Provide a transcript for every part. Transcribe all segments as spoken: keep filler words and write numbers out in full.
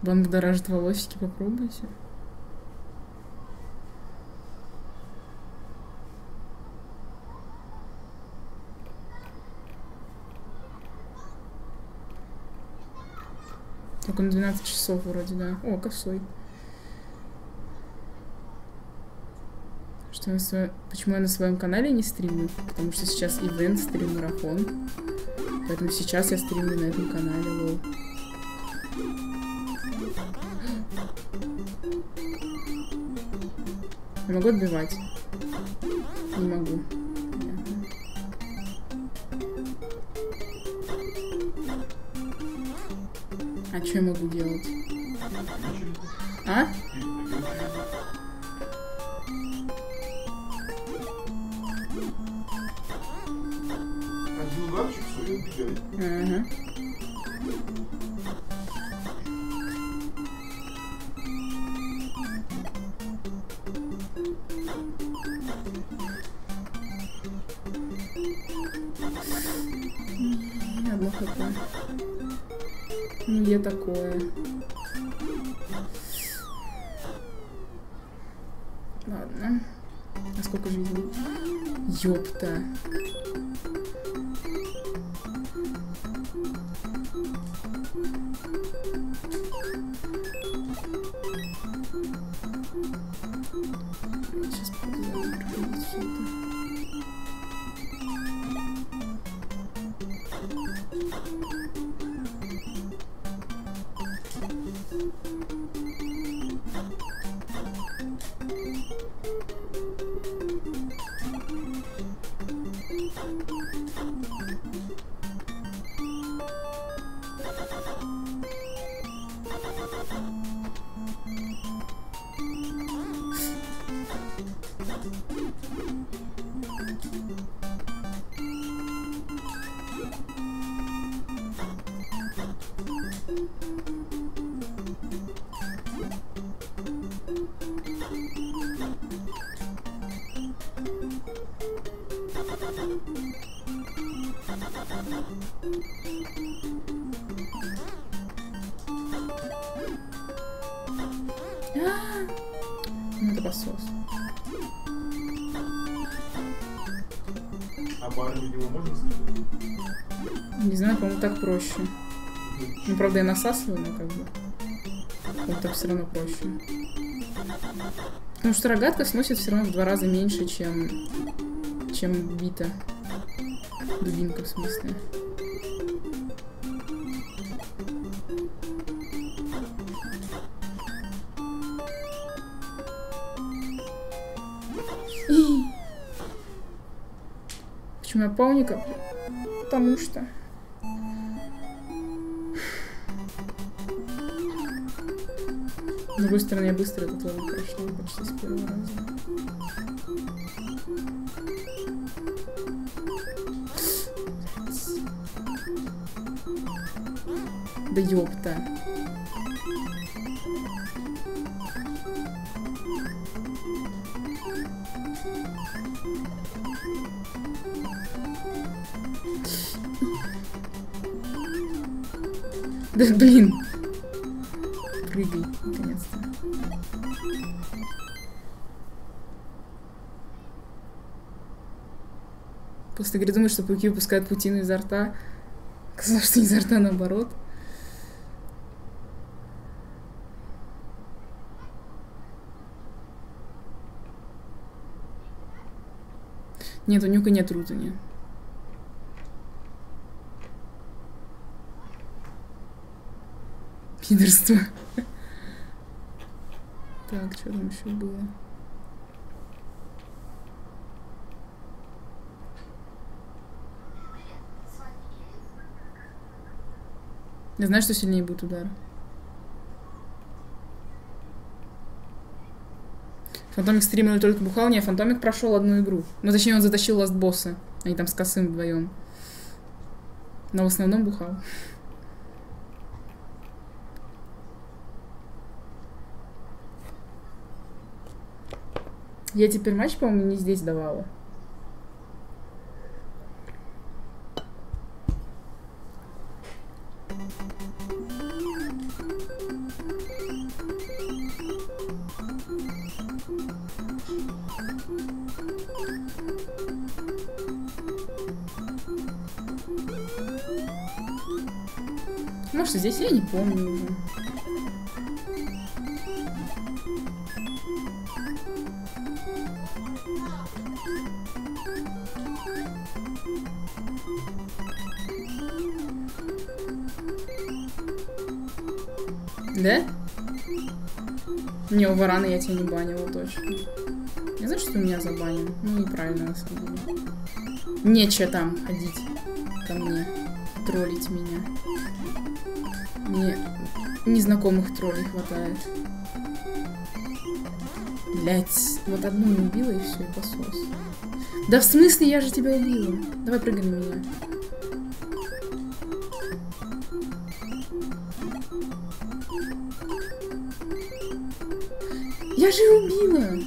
Вам будоражит волосики, попробуйте. Только на двенадцать часов вроде, да. О, косой. Что я на своем... Почему я на своем канале не стримлю? Потому что сейчас ивент, стрим, марафон. Поэтому сейчас я стримлю на этом канале, лол. Я могу отбивать? Не могу. Понятно. А что я могу делать? А? Один ударчик, все, и убегай. Ага. Одно хп. Ну, я такое. Ладно. А сколько жизней? Ёпта. Сейчас подумаю, все это. Ну, это посос. А барни его можно стрелять? Не знаю, по-моему, так проще. Ну, правда, я насасываю, но как бы. Вот так все равно проще. Потому что рогатка сносит все равно в два раза меньше, чем, чем бита. Дубинка, в смысле. Почему я пауника? Потому что... С другой стороны, я быстро этот левел прошла почти с первого раза. Да ёпта. Да блин. Прыгай, наконец-то. Просто говорю, думаю, что пауки выпускают паутину изо рта. Казалось, что изо рта наоборот. Нет, у Нюка нет рутани. Пидорство. Так, что там еще было? Я знаю, что сильнее будет удар. Фантомик стримил только бухал. Не, Фантомик прошел одну игру. Ну, точнее, он затащил ластбосса. Они там с косым вдвоем. Но в основном бухал. Я теперь матч, по-моему, не здесь давала. Может, здесь я не помню уже. Да? Не, у Варана я тебя не банила точно. Не знаю, что ты меня забанил. Ну, неправильно, на самом деле. Нечего там ходить ко мне, троллить меня. Мне незнакомых троллей хватает. Блять, вот одну не убила и все, и посос. Да в смысле, я же тебя убила. Давай прыгай на меня. Я же убила.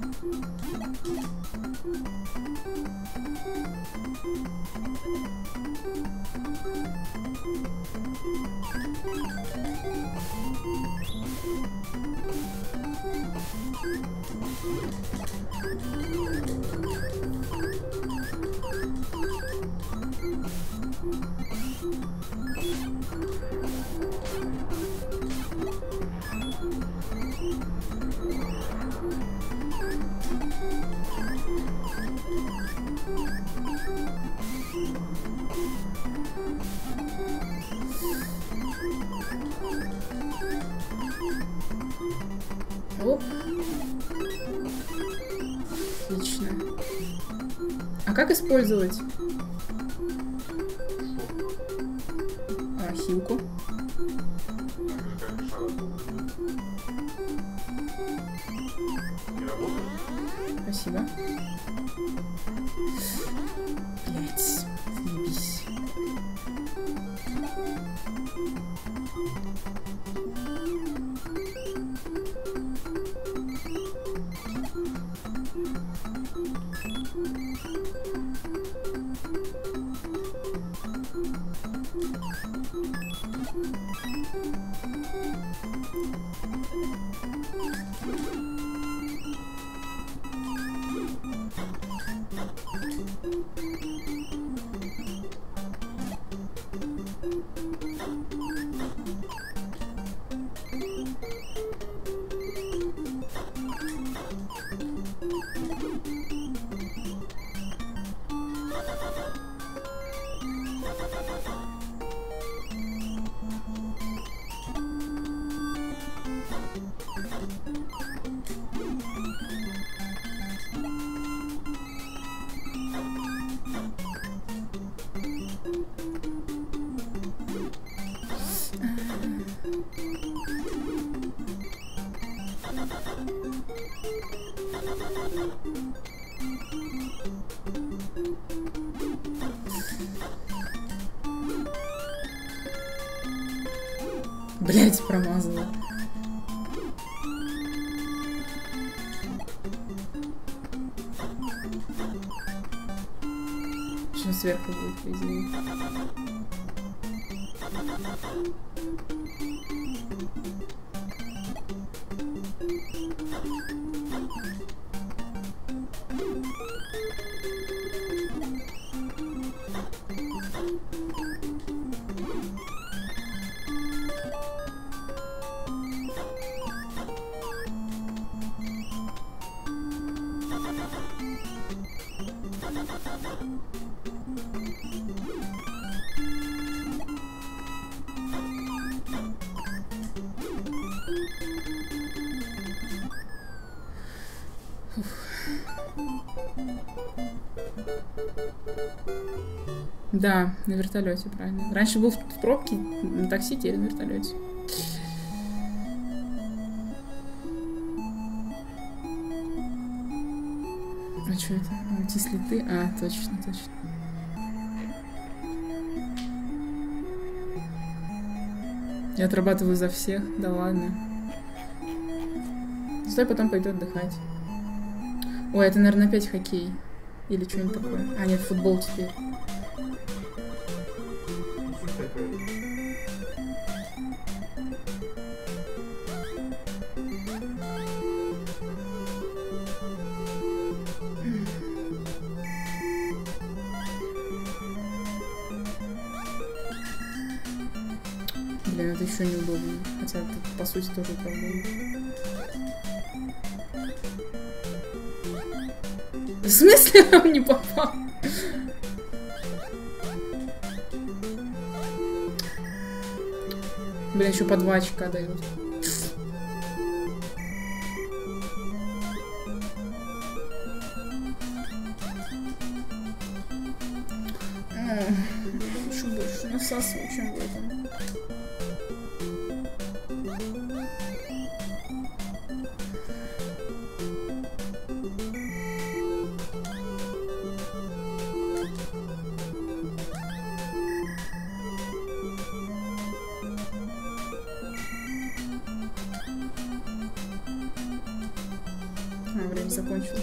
Оп. Отлично. А как использовать? А, хилку. Спасибо. Блять, заебись. Блять, промазала. Что сверху будет, по идее? Да, на вертолете, правильно. Раньше был в пробке, на такси, теперь на вертолете. А что это? Уйти с литы? А, точно, точно. Я отрабатываю за всех, да ладно. Стой, потом пойду отдыхать. Ой, это, наверное, опять хоккей. Или что-нибудь такое. А, нет, футбол теперь. Блин, это еще неудобно. Хотя это, по сути, тоже проблема. В смысле он не попал? Блин, еще по два очка дают. Еще больше насасываю, чем в этом. А, время закончилось.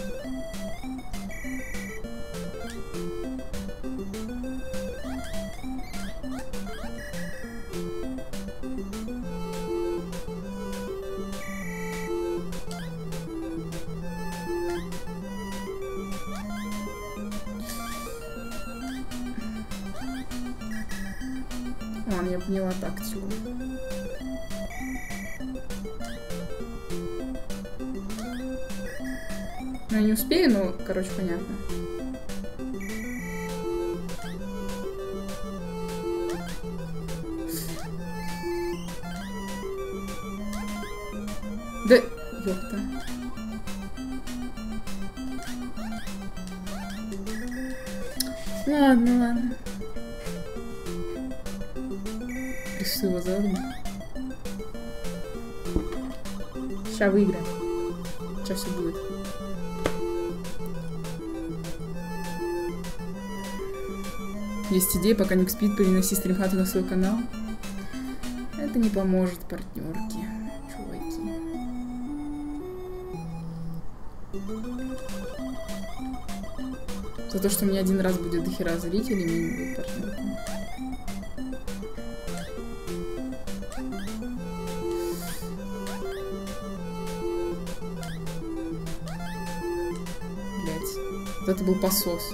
Ладно, я поняла тактику. Ну, я не успею, но, короче, понятно. Да, ёпта. Ладно, ладно. Красиво задумал. Сейчас выиграем. Сейчас все будет. Есть идея, пока Ник спит, переноси стримхату на свой канал. Это не поможет партнерке, чуваки. За то, что у меня один раз будет дохера зрителей, мне не будет партнерка. Блять. Вот это был посос.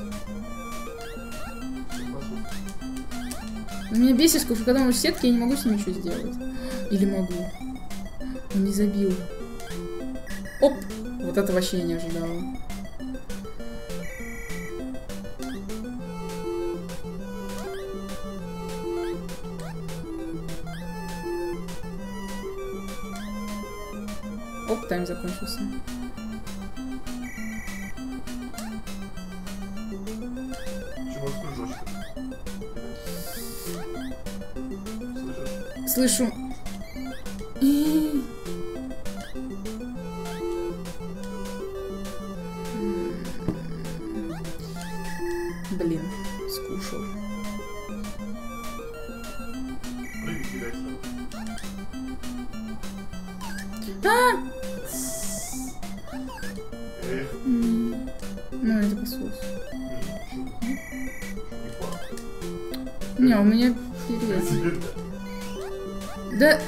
Меня бесит, что когда он в сетке, я не могу с ним ничего сделать. Или могу. Он не забил. Оп! Вот это вообще я не ожидала. Оп, тайм закончился. Чего кружочек? Слышу. Блин, скушал. А! Ну, это посос. Не, у меня перец. Да.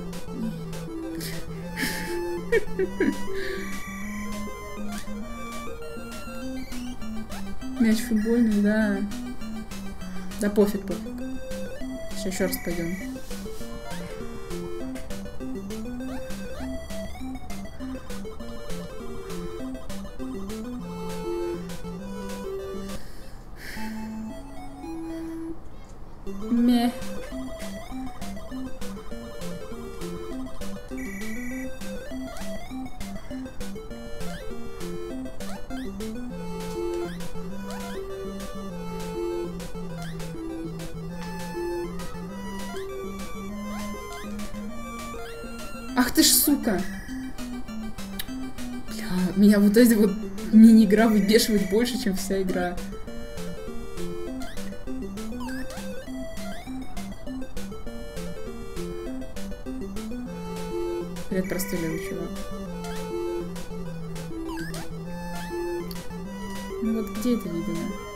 Мяч футбольный, да. Да пофиг, пофиг. Сейчас еще раз пойдем. Мeh. Ах ты ж сука! Бля, меня вот эти вот мини-игра выбешивает больше, чем вся игра. Привет, простой левый чувак. Ну вот где это видно?